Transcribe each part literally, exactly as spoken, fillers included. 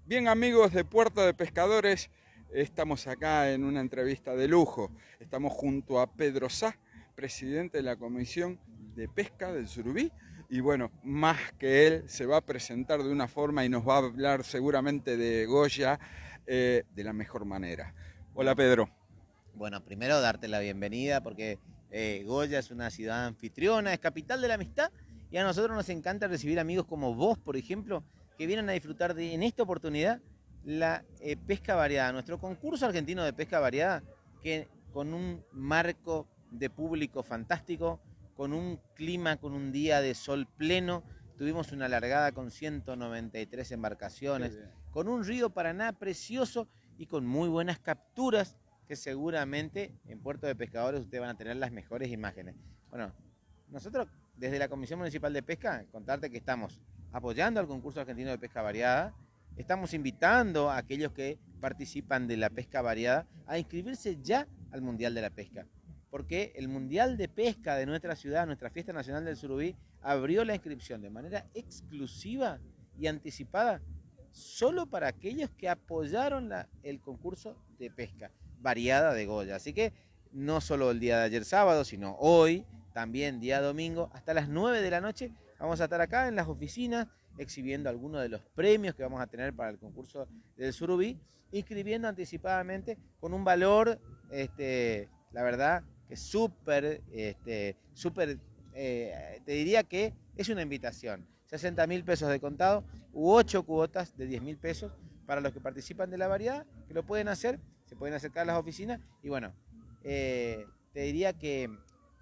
Bien, amigos de Puerto de Pescadores, estamos acá en una entrevista de lujo. Estamos junto a Pedro Sá, presidente de la Comisión de Pesca del Surubí. Y bueno, más que él, se va a presentar de una forma y nos va a hablar seguramente de Goya eh, de la mejor manera. Hola, Pedro. Bueno, primero darte la bienvenida porque eh, Goya es una ciudad anfitriona, es capital de la amistad y a nosotros nos encanta recibir amigos como vos, por ejemplo, que vienen a disfrutar de, en esta oportunidad, la eh, pesca variada, nuestro concurso argentino de pesca variada, que con un marco de público fantástico, con un clima, con un día de sol pleno, tuvimos una largada con ciento noventa y tres embarcaciones, con un río Paraná precioso y con muy buenas capturas, que seguramente en Puerto de Pescadores ustedes van a tener las mejores imágenes. Bueno, nosotros desde la Comisión Municipal de Pesca, contarte que estamos apoyando al concurso argentino de pesca variada, estamos invitando a aquellos que participan de la pesca variada a inscribirse ya al Mundial de la Pesca, porque el Mundial de Pesca de nuestra ciudad, nuestra Fiesta Nacional del Surubí, abrió la inscripción de manera exclusiva y anticipada solo para aquellos que apoyaron la, el concurso de pesca variada de Goya. Así que no solo el día de ayer sábado, sino hoy, también día domingo, hasta las nueve de la noche, vamos a estar acá en las oficinas exhibiendo algunos de los premios que vamos a tener para el concurso del Surubí, inscribiendo anticipadamente con un valor, este, la verdad, que súper, este, súper, eh, te diría que es una invitación. sesenta mil pesos de contado u ocho cuotas de diez mil pesos para los que participan de la variedad, que lo pueden hacer, se pueden acercar a las oficinas y bueno, eh, te diría que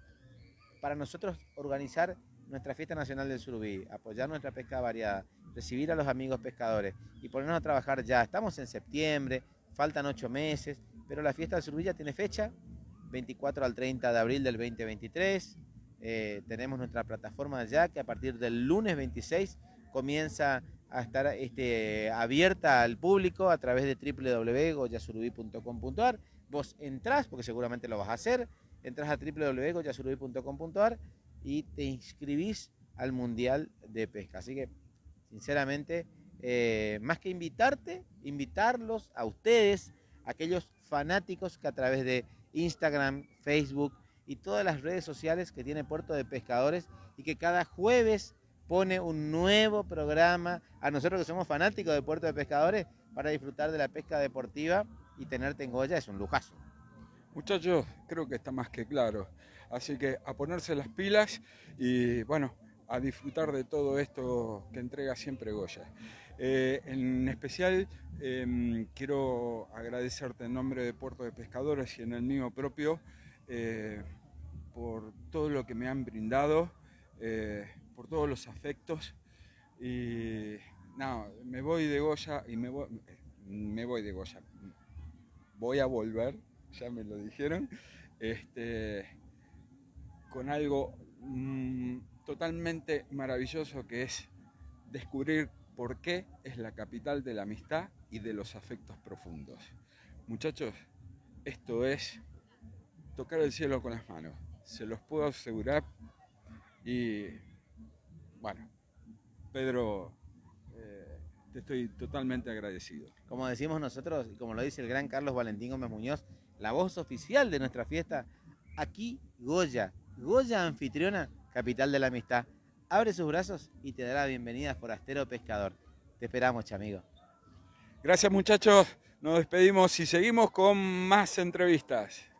para nosotros organizar nuestra Fiesta Nacional del Surubí, apoyar nuestra pesca variada, recibir a los amigos pescadores y ponernos a trabajar ya. Estamos en septiembre, faltan ocho meses, pero la Fiesta del Surubí ya tiene fecha, veinticuatro al treinta de abril del veinte veintitrés. Eh, tenemos nuestra plataforma ya que a partir del lunes veintiséis comienza a estar este, abierta al público a través de w w w punto goya surubí punto com punto a r. Vos entrás, porque seguramente lo vas a hacer, entras a w w w punto goya surubí punto com punto a r y te inscribís al Mundial de Pesca. Así que, sinceramente, eh, más que invitarte, invitarlos a ustedes, aquellos fanáticos que a través de Instagram, Facebook y todas las redes sociales que tiene Puerto de Pescadores y que cada jueves pone un nuevo programa a nosotros que somos fanáticos de Puerto de Pescadores para disfrutar de la pesca deportiva y tenerte en Goya es un lujazo. Muchachos, creo que está más que claro. Así que a ponerse las pilas y bueno, a disfrutar de todo esto que entrega siempre Goya. Eh, en especial eh, quiero agradecerte en nombre de Puerto de Pescadores y en el mío propio eh, por todo lo que me han brindado, eh, por todos los afectos y no, me voy de Goya y me voy, me voy de Goya. Voy a volver, ya me lo dijeron, este, con algo mmm, totalmente maravilloso que es descubrir por qué es la capital de la amistad y de los afectos profundos. Muchachos, esto es tocar el cielo con las manos, se los puedo asegurar y bueno, Pedro, eh, te estoy totalmente agradecido. Como decimos nosotros, y como lo dice el gran Carlos Valentín Gómez Muñoz, la voz oficial de nuestra fiesta, aquí Goya, Goya anfitriona, capital de la amistad. Abre sus brazos y te dará la bienvenida, forastero pescador. Te esperamos, chamigo. Gracias, muchachos, nos despedimos y seguimos con más entrevistas.